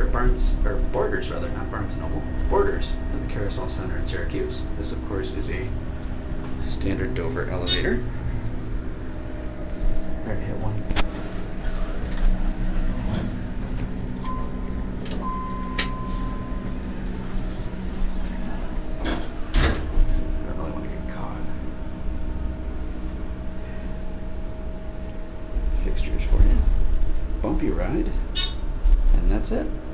Borders rather, not Barnes & Noble, Borders at the Carousel Center in Syracuse. This, of course, is a standard Dover elevator. All right, hit one. I don't really want to get caught. Fixtures for you. Bumpy ride. And that's it.